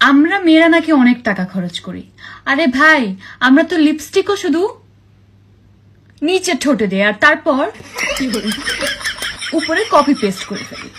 আমরা মেয়েরা নাকি অনেক টাকা খরচ করি। আরে ভাই, আমরা তো লিপস্টিকও শুধু নিচে ঠোঁটে দেই আর তারপর উপরে কপি পেস্ট করে ফেলি।